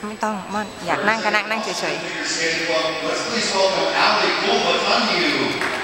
ไม่ต้องม่อนอยากนั่งก็นั่งเฉยๆ Let's please welcome Ali Kulbatanyu.